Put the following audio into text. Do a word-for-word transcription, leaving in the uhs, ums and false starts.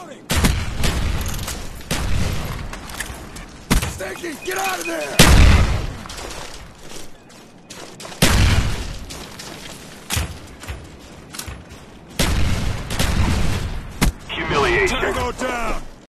Reloading! Sticky, get out of there! Humiliation. Tango down!